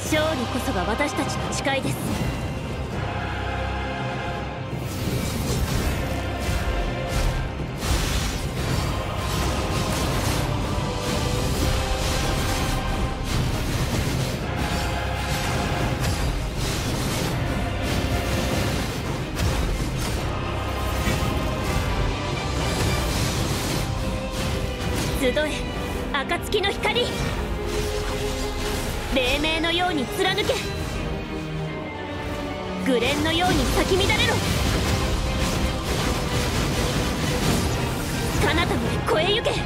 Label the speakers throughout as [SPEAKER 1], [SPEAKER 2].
[SPEAKER 1] 勝利こそが私たちの誓いです。集え暁の光、黎明のように貫け、紅蓮のように咲き乱れろ。彼方まで越えゆけ。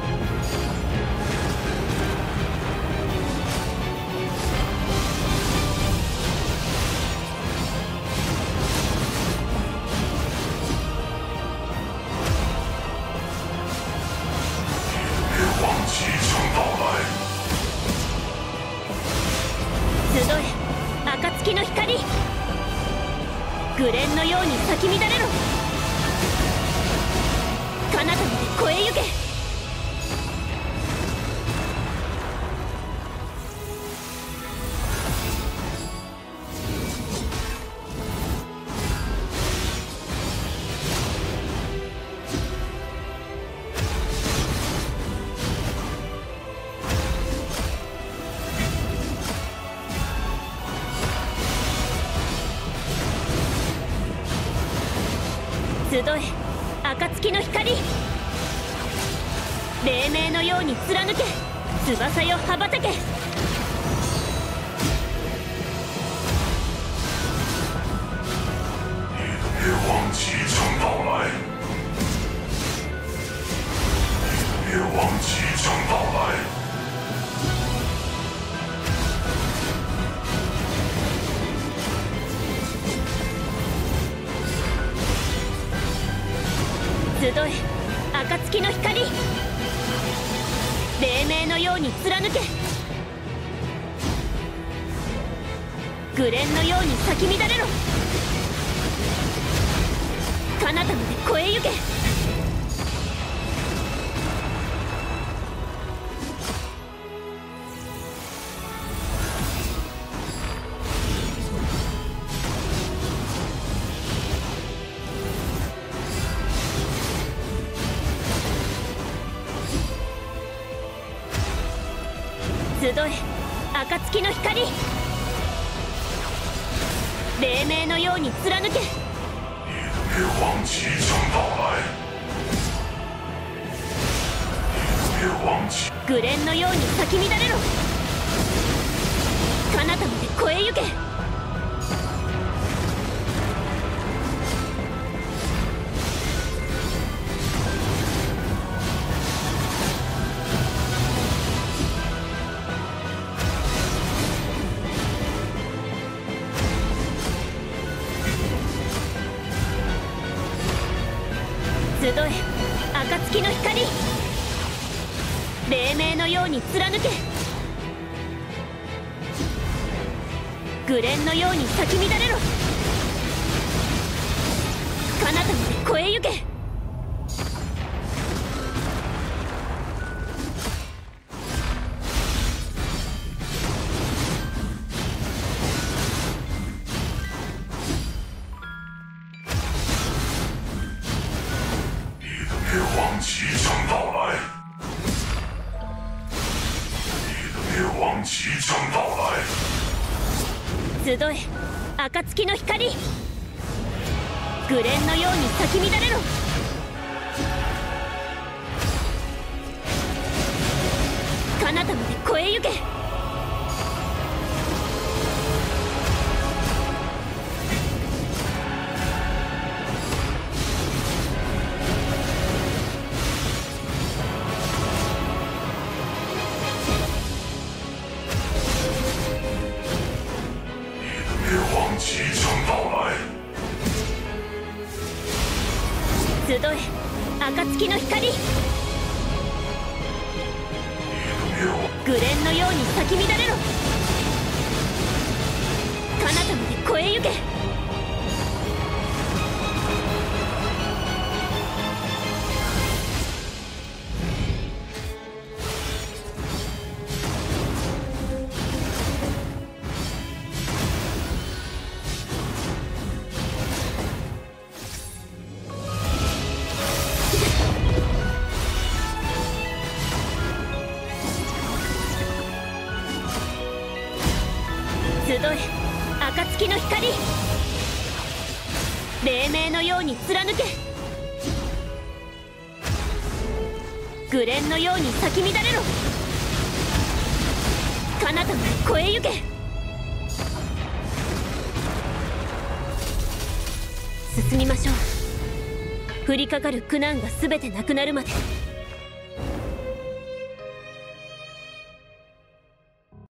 [SPEAKER 1] 暁の光、紅蓮のように咲き乱れろ。彼方まで越えゆけ。集え暁の光、黎明のように貫け、翼よ羽ばたけ。
[SPEAKER 2] 灭亡即将到来，灭亡即将到来。
[SPEAKER 1] 集え暁の光、黎明のように貫け、紅蓮のように咲き乱れろ。彼方まで越えゆけ。集え暁の光、黎明のように貫け。
[SPEAKER 2] 灭亡即将到来，灭亡即
[SPEAKER 1] 紅蓮のように咲き乱れろ。彼方まで越えゆけ。集え暁の光、黎明のように貫け、紅蓮のように咲き乱れろ。彼方まで越えゆけ。
[SPEAKER 2] 灭亡即将到来，你的灭亡即将到来。
[SPEAKER 1] 集え暁の光、紅蓮のように咲き乱れろ。彼方まで越えゆけ。
[SPEAKER 2] 灭亡即将到来，
[SPEAKER 1] 集え暁の光、
[SPEAKER 2] 灭亡
[SPEAKER 1] 紅蓮のように咲き乱れろ。彼方まで越えゆけ。 暁の光、黎明のように貫け、紅蓮のように咲き乱れろ、彼方まで越えゆけ。進みましょう。降りかかる苦難が全てなくなるまで。